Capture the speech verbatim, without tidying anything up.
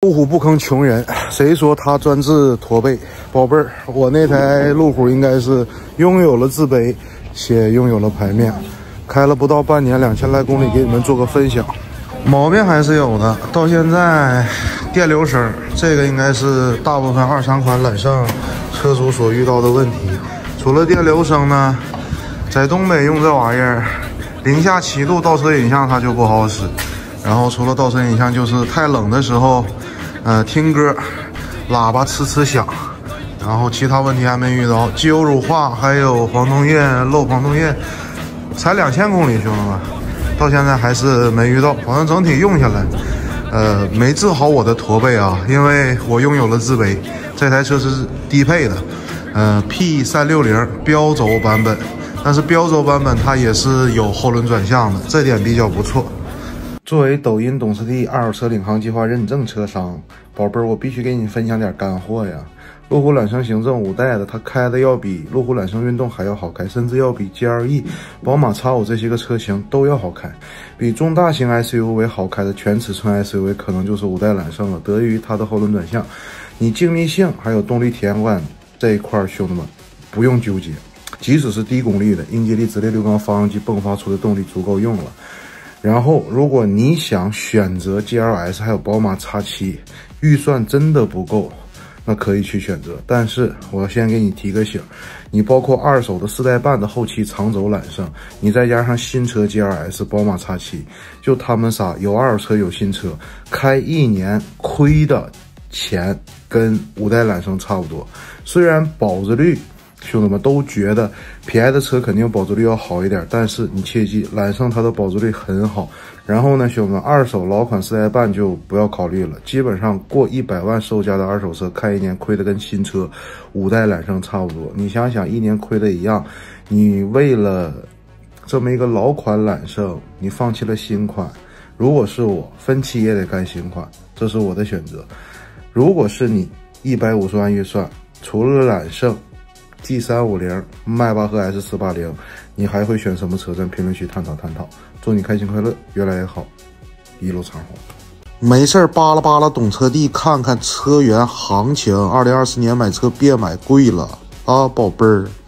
路虎不坑穷人，谁说他专治驼背？宝贝儿，我那台路虎应该是拥有了自卑，且拥有了排面。开了不到半年，两千来公里，给你们做个分享。毛病还是有的，到现在电流声，这个应该是大部分二三款揽胜车主所遇到的问题。除了电流声呢，在东北用这玩意儿，零下七度倒车影像它就不好使。然后除了倒车影像，就是太冷的时候。呃，听歌，喇叭呲呲响，然后其他问题还没遇到，机油乳化，还有黄洞液漏黄洞液，才两千公里，兄弟们，到现在还是没遇到。反正整体用下来，呃，没治好我的驼背啊，因为我拥有了自卑。这台车是低配的，呃 P 三六零标轴版本，但是标轴版本它也是有后轮转向的，这点比较不错。作为抖音懂车帝二手车领航计划认证车商，宝贝儿，我必须给你分享点干货呀！路虎揽胜行政五代的，它开的要比路虎揽胜运动还要好开，甚至要比 G L E、宝马 X 五这些个车型都要好开。比中大型 S U V 好开的全尺寸 S U V 可能就是五代揽胜了，得益于它的后轮转向。你静谧性还有动力体验感这一块，兄弟们不用纠结，即使是低功率的英吉利直列六缸发动机迸发出的动力足够用了。然后，如果你想选择 G L S 还有宝马 X 七， 预算真的不够，那可以去选择。但是我要先给你提个醒，你包括二手的四代半的后期长轴揽胜，你再加上新车 G L S、宝马 X 七， 就他们仨有二手车有新车，开一年亏的钱跟五代揽胜差不多。虽然保值率，兄弟们都觉得便宜的车肯定保值率要好一点，但是你切记，揽胜它的保值率很好。然后呢，兄弟们，二手老款四代半就不要考虑了，基本上过一百万售价的二手车，开一年亏的跟新车五代揽胜差不多。你想想，一年亏的一样，你为了这么一个老款揽胜，你放弃了新款。如果是我，分期也得干新款，这是我的选择。如果是你一百五十万预算，除了揽胜G 三五零、迈巴赫 S 四八零， 你还会选什么车？在评论区探讨探讨。祝你开心快乐，越来越好，一路长虹。没事儿扒拉扒拉懂车帝，看看车源行情。二零二四年买车别买贵了啊，宝贝儿。